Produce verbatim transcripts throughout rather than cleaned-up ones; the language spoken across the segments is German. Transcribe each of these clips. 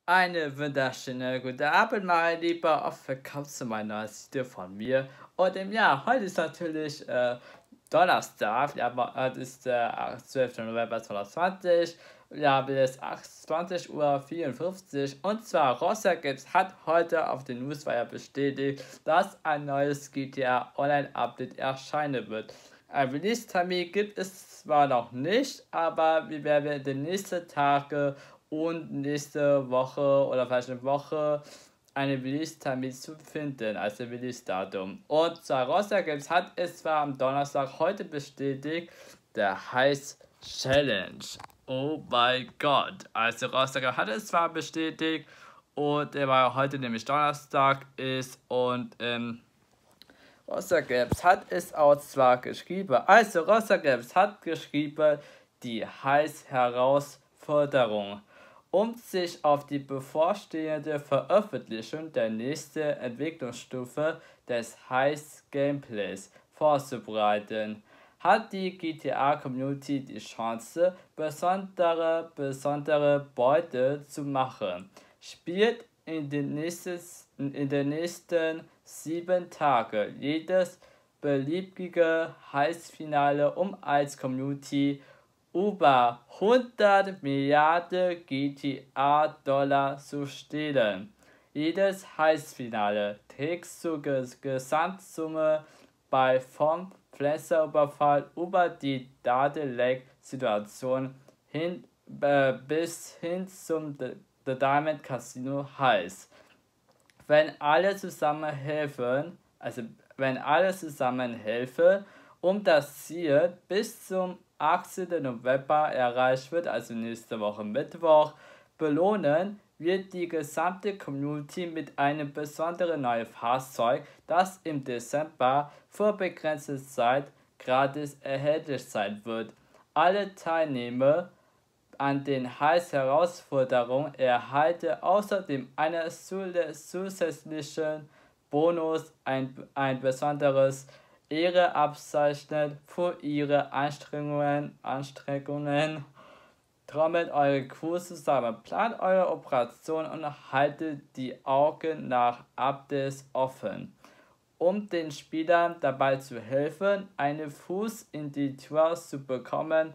Eine wunderschöne gute Abend, mein Lieber, auch willkommen zu meiner neues Video von mir. Und ähm, ja, heute ist natürlich äh, Donnerstag, ja, aber es ist der zwölfte November zweitausendzwanzig. Ja, bis achtundzwanzig Uhr vierundfünfzig. Und zwar Rockstar Games hat heute auf den Newswire bestätigt, dass ein neues G T A Online Update erscheinen wird. Ein Release-Termin gibt es zwar noch nicht, aber wir werden in den nächsten Tagen und nächste Woche oder vielleicht eine Woche einen Release-Termin zu finden, also Release-Datum. Und zwar Rockstar Games hat es zwar am Donnerstag heute bestätigt, der heißt Challenge. Oh mein Gott. Also Rockstar Games hat es zwar bestätigt und der war heute nämlich Donnerstag ist und ähm, Rockstar Games hat es auch zwar geschrieben, also Rockstar Games hat geschrieben, die heißt Herausforderung, um sich auf die bevorstehende Veröffentlichung der nächsten Entwicklungsstufe des Heist Gameplays vorzubereiten, hat die G T A-Community die Chance, besondere, besondere Beute zu machen. Spielt in den nächsten, in den nächsten sieben Tagen jedes beliebige Heist-Finale, um als Community über hundert Milliarden G T A-Dollar zu stehlen. Jedes Heist-Finale trägt zur Gesamtsumme bei vom Pflanzenüberfall über die Datenleck-Situation hin äh, bis hin zum The Diamond Casino Heist. Wenn alle zusammen helfen, also wenn alle zusammen helfen, um das Ziel bis zum achtzehnten November erreicht wird, also nächste Woche Mittwoch, belohnen wird die gesamte Community mit einem besonderen neuen Fahrzeug, das im Dezember für begrenzte Zeit gratis erhältlich sein wird. Alle Teilnehmer an den Heist-Herausforderungen erhalte außerdem einen zusätzlichen Bonus, ein, ein besonderes Ehrenabzeichen für ihre Anstrengungen. Anstrengungen. Trommelt eure Crew zusammen, plant eure Operation und haltet die Augen nach Updates offen, um den Spielern dabei zu helfen, einen Fuß in die Tür zu bekommen.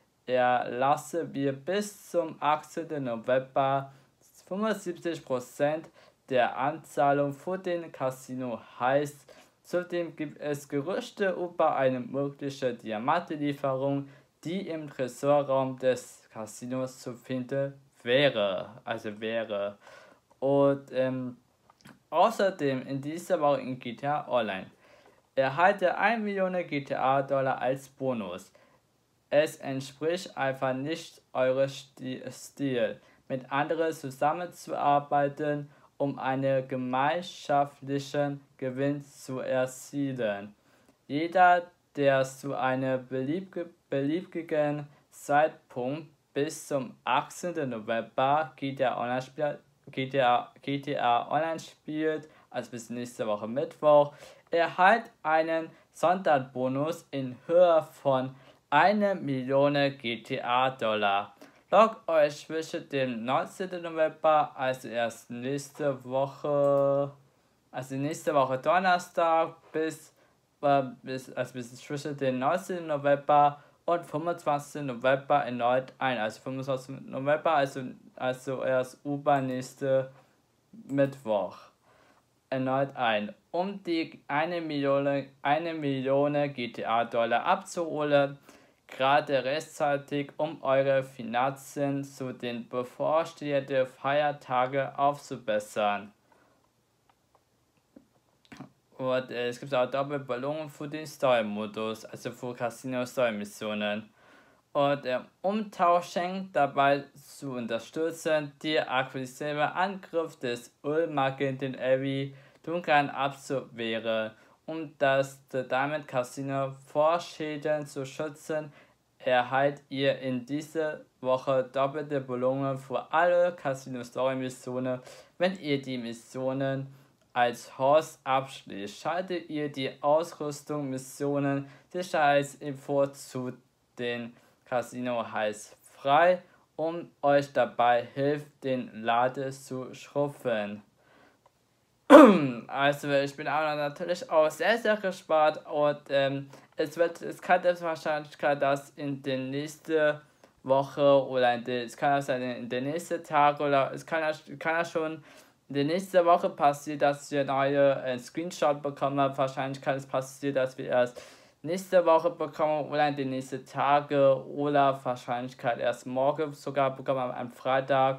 Erlassen wir bis zum achtzehnten November fünfundsiebzig Prozent der Anzahlung für den Casino Heist. Zudem gibt es Gerüchte über eine mögliche Diamantenlieferung, die im Tresorraum des Casinos zu finden wäre. Also wäre. Und ähm, außerdem in dieser Woche in G T A Online erhalte eine Million G T A-Dollar als Bonus. Es entspricht einfach nicht eurem Stil, mit anderen zusammenzuarbeiten, um einen gemeinschaftlichen Gewinn zu erzielen. Jeder, der zu einem beliebigen Zeitpunkt bis zum achtzehnten November G T A Online spielt, G T A, G T A Online spielt, also bis nächste Woche Mittwoch, erhält einen Sonderbonus in Höhe von eine Million G T A-Dollar. Loggt euch zwischen dem neunzehnten November, also erst nächste Woche, also nächste Woche Donnerstag, bis, äh, bis, also bis zwischen dem neunzehnten November und fünfundzwanzigsten November erneut ein. Also fünfundzwanzigsten November, also, also erst übernächste Mittwoch erneut ein, um die eine Million, eine Million G T A-Dollar abzuholen, gerade rechtzeitig, um eure Finanzen zu den bevorstehenden Feiertagen aufzubessern. Und äh, es gibt auch Doppelbelohnung für den Story-Modus, also für Casino-Story-Missionen. Und äh, um Tauschen dabei zu unterstützen, die aggressive Angriff des Ölmagenten Evie Duncan abzuwehren. Um das The Diamond Casino vor Schäden zu schützen, erhaltet ihr in dieser Woche doppelte Belohnung für alle Casino-Story-Missionen. Wenn ihr die Missionen als Host abschließt, schaltet ihr die Ausrüstung, Missionen, Sicherheitsinfo zu den Casino Heist frei und euch dabei hilft, den Laden zu schrumpfen. Also ich bin auch natürlich auch sehr, sehr gespannt und ähm, es wird, es kann jetzt Wahrscheinlichkeit, dass in der nächsten Woche oder in der, es kann auch sein in den nächsten Tag oder es kann ja, kann ja schon in der nächsten Woche passieren, dass wir neue äh, Screenshot bekommen. Wahrscheinlich kann es passieren, dass wir erst nächste Woche bekommen oder in den nächsten Tagen oder Wahrscheinlichkeit erst morgen sogar bekommen am Freitag.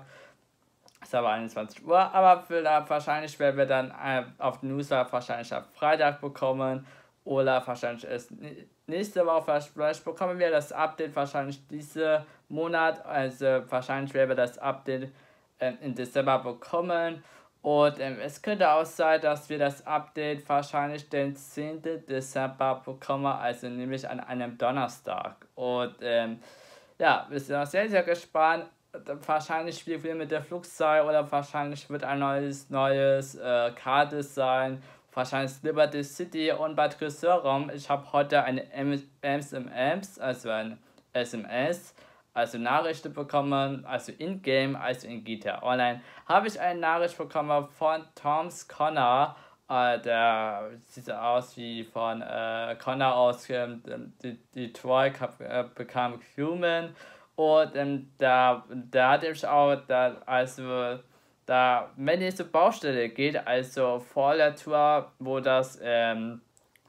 Ist aber einundzwanzig Uhr, aber vielleicht, wahrscheinlich werden wir dann äh, auf den Newsletter wahrscheinlich am Freitag bekommen oder wahrscheinlich erst nächste Woche, vielleicht, vielleicht bekommen wir das Update wahrscheinlich diesen Monat, also wahrscheinlich werden wir das Update äh, im Dezember bekommen und ähm, es könnte auch sein, dass wir das Update wahrscheinlich den zehnten Dezember bekommen, also nämlich an einem Donnerstag und ähm, ja, wir sind auch sehr, sehr gespannt. Wahrscheinlich spielt viel mit der Flugzeit oder wahrscheinlich wird ein neues, neues äh, Karte sein. Wahrscheinlich Liberty City und bei Tresorraum. Ich habe heute eine M S M S, also ein S M S, also Nachrichten bekommen, also in-game, also in G T A Online, habe ich eine Nachricht bekommen von Tom's Connor. Äh, der sieht aus wie von äh, Connor aus ähm, Detroit, äh, bekam Human. Und ähm, da, da hatte ich auch, da, also, da, wenn es zur Baustelle geht, also vor der Tour, wo das ähm,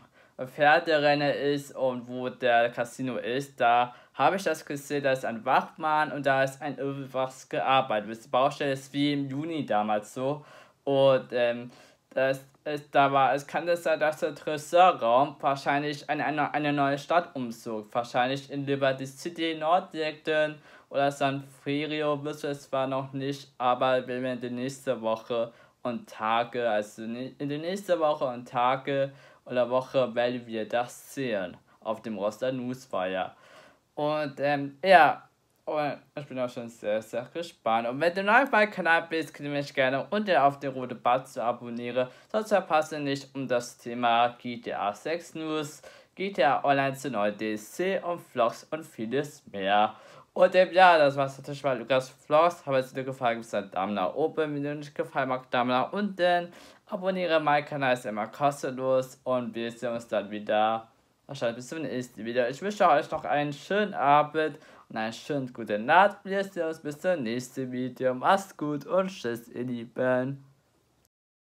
Pferderennen ist und wo der Casino ist, da habe ich das gesehen, da ist ein Wachmann und da ist ein irgendwas gearbeitet. Die Baustelle ist wie im Juni damals so. Und ähm, das ist, da war, es kann das sein, dass der Tresorraum wahrscheinlich eine, eine, eine neue Stadt umzog. Wahrscheinlich in Liberty City, Norddirekten oder San Frio, wisst es zwar noch nicht, aber wenn wir in der nächsten Woche und Tage, also in der nächsten Woche und Tage oder Woche werden wir das sehen auf dem Roster Newsfire. Und ähm, ja, und ich bin auch schon sehr, sehr gespannt. Und wenn du neu bei Kanal bist, könnt ihr mich gerne unten auf den roten Button zu abonnieren. Sonst verpasst ihr nicht um das Thema G T A sechs News, G T A Online zu neuen D L C und Vlogs und vieles mehr. Und ähm, ja, das war's natürlich bei Lukas Vlogs. Habe es dir gefallen, gib einen Daumen nach oben. Wenn dir nicht gefallen mag, Daumen nach unten. Abonniere meinen Kanal, ist immer kostenlos. Und wir sehen uns dann wieder. Wahrscheinlich bis zum nächsten Video. Ich wünsche euch noch einen schönen Abend und einen schönen guten Nacht. Wir sehen uns bis zum nächsten Video. Macht's gut und tschüss, ihr Lieben.